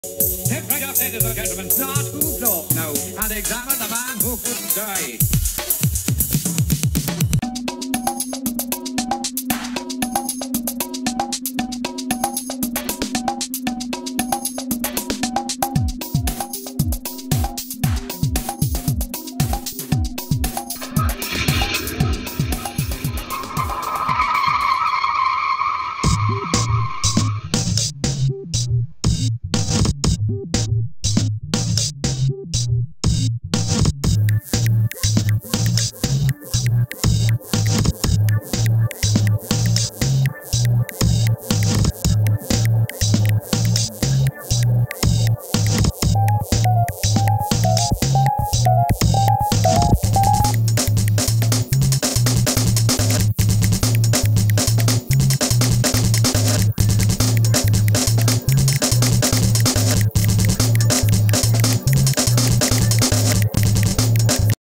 Step right up, ladies and gentlemen. Start who float now and examine the man who couldn't die. You